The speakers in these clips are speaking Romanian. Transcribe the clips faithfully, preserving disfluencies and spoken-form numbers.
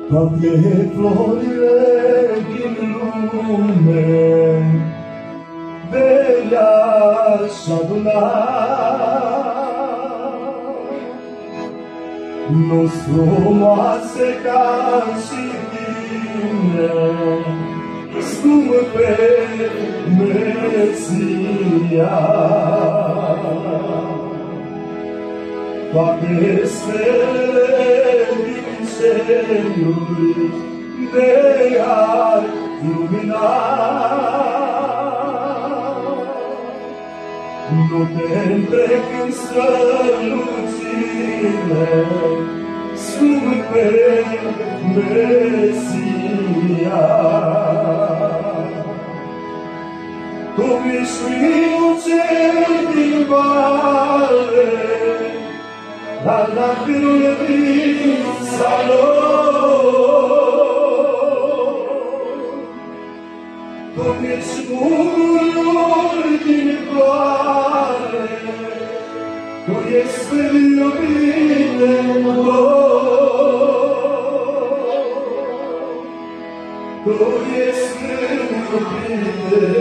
toate florile din lume de le-aș aduna, nu-s frumoase ca și tine, scumpe Mesia. Toate stelele din ceruri de-ar lumina, nu te întrec în strălucire, scumpe Mesia. Tu ești primul cel din vale, dar n-ar fi din salon. Tu ești unul din floare, tu ești iubire în tu ești iubire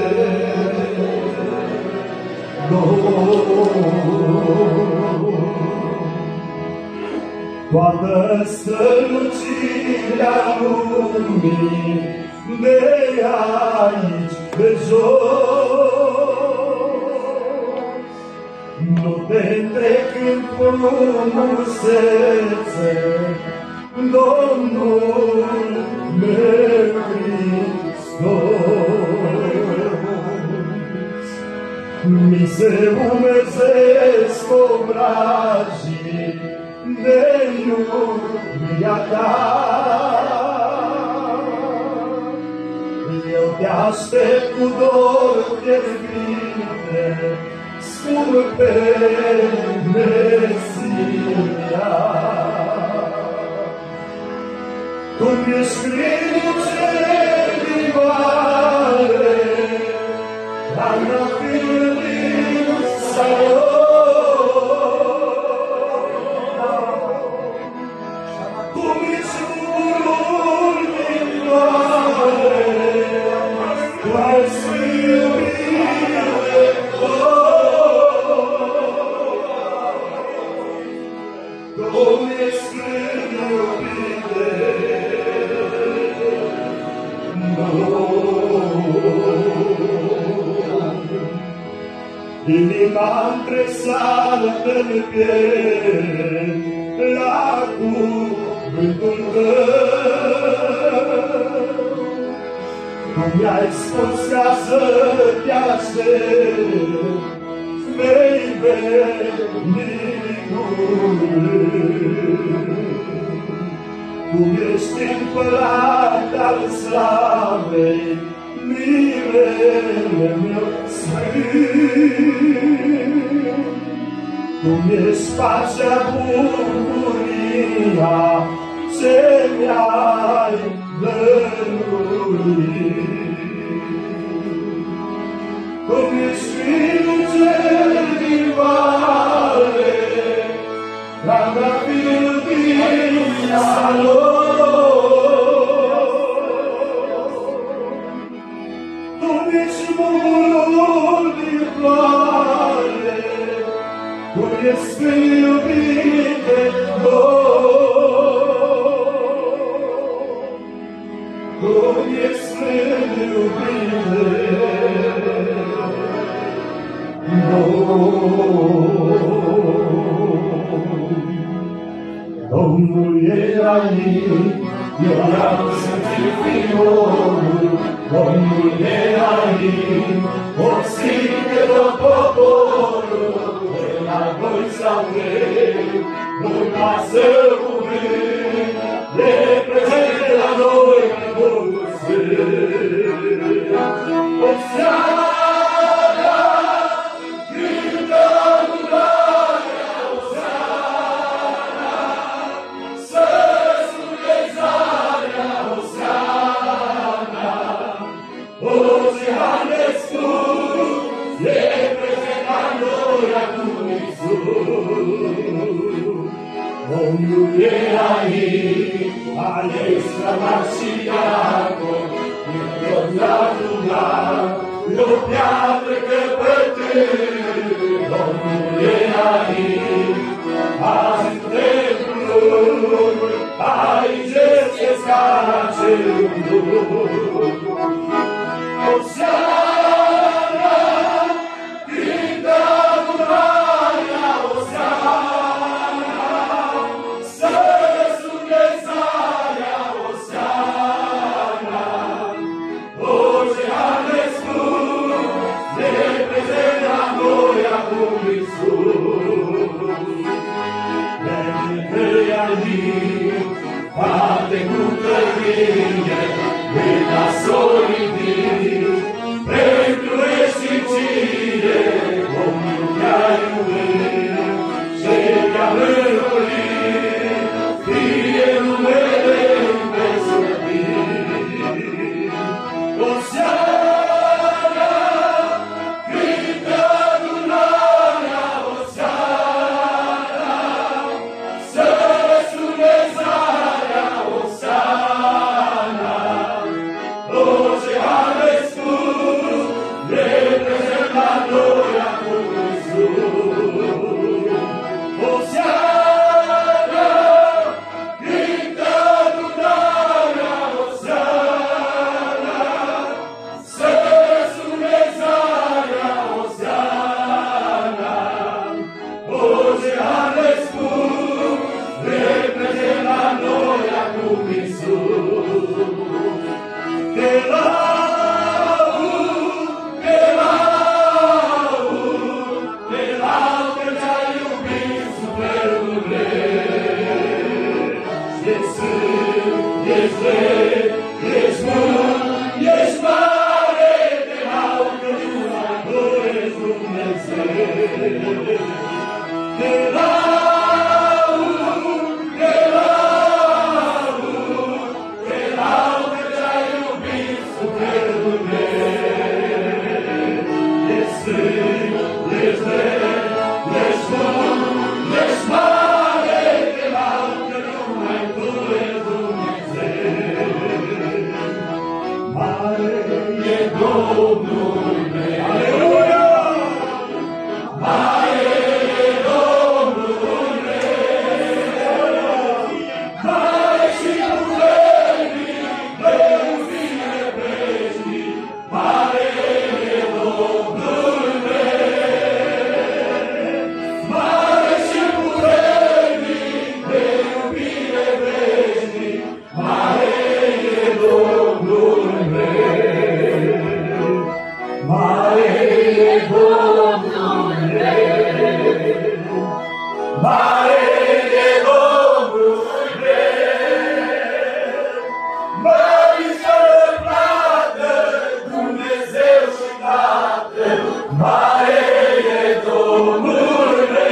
toată strălucirea lumii de aici de jos, nu te întrec în frumusețe, Domnul meu Hristos. Mi se umezesc obrajii de iubirea ta, eu te aștept cu dor fierbinte, scumpe Mesia. Tu mi-ești primul cel din vale, dar n-am fi din salon. Tu mi-ești unul din vale, tu ești iubire, tu ești iubire. Inima-mi tresaltă-n piele la cuvântul tău. Tu mi-ai spus ca să te aștept, vei veni curând. Tu ești împărat al slavei, mirele meu sfânt. Tu mi-ești pacea, bucuria ce mi-ai dăruit. Tu mi-ești primul cel din vale, dar n-ar fi din salon. Tu ești unul din floare, tu ești iubire, tu ești iubire. Domnul e aici, eu vreau să fiu fiul. Domnul e aici, o strige tot poporul. De la voi sau greu, nu lasă cuvânt, le prezente la noi pe Duhul Sfânt. O seară Domnul e aici, ales la Marciaco, il natural, lo piatre che per te, non le hai, azi te blu, ai gesti e scarce blu. Oceana, grinda d'un'aria, Oceana, se su l'esaria, Oceana, Oceana es tu, le presenta noi a cui su. Nel crea lì, fate tutte righe, quella solidi, per tu esicire, come un chiaro scegli a mercoledì, fie numere in verso di. Oceana, grida d'un'aria, Oceana, se su l'esaria, Oceana, Oceana es tu, le presenta noi a cui su. Oceana, grida d'un'aria, Oceana, se su l'esaria, Oceana, Oceana es tu, le presenta noi a cui su. Che lau, che lau, che lau che già iubit super lumea. Jesu, Jesu, Jesu, Jesu mare, che lau che tu ești Dumnezeu. Che lau, che lau, che lau che già iubit super lumea. Jesu, Jesu, Jesu, Jesu mare, che lau che numai tu ești Dumnezeu. Mare e Domnul meu, aleluia! Mare e Domnul meu, mare și puternic, de veșnic, mare e Domnul meu. Mare și puternic, de iubire veșnic, mare e Domnul meu. Mare e Domnul meu. Mare e Domnul meu. Mai să plată Dumnezeu și Tatăl, mare e Domnul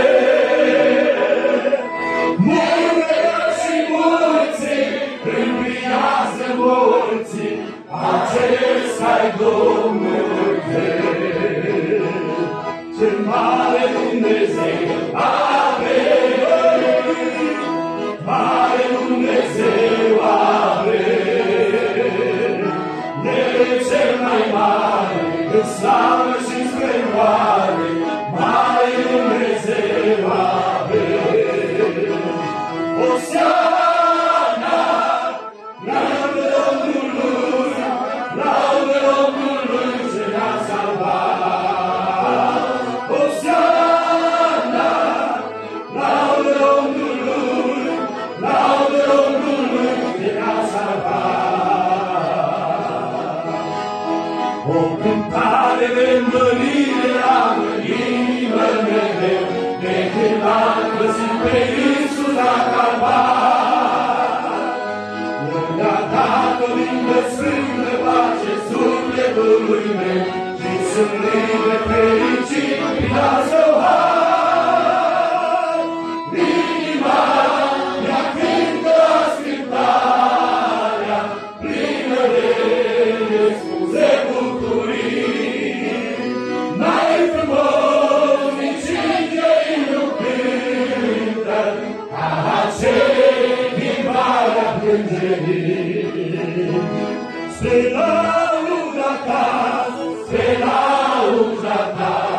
meu. Munele și munții împlinează morții, acesta-i Domnul tău. Ce mare Dumnezeu avem, mare Dumnezeu avem. El e cel mai mare, în slavă și splendoare, mare Dumnezeu avem. Oceana, laudă Domnului, laudă Domnului ce ne-a salvat. Oceana, laudă Domnului, laudă Domnului ce ne-a salvat. O cântare de mărire am în inimă mereu, de când am găsit pe Iisus la Calvar. Mi-a dat o lingă sfântă pace sufletului meu și sunt liber fericit prin al său har. Inima mea cântă ascultarea, plină de scuze bucurii. Mai frumos nici îngerii nu cântă ca acel îngerii. Spre lauda ta, spre lauda ta,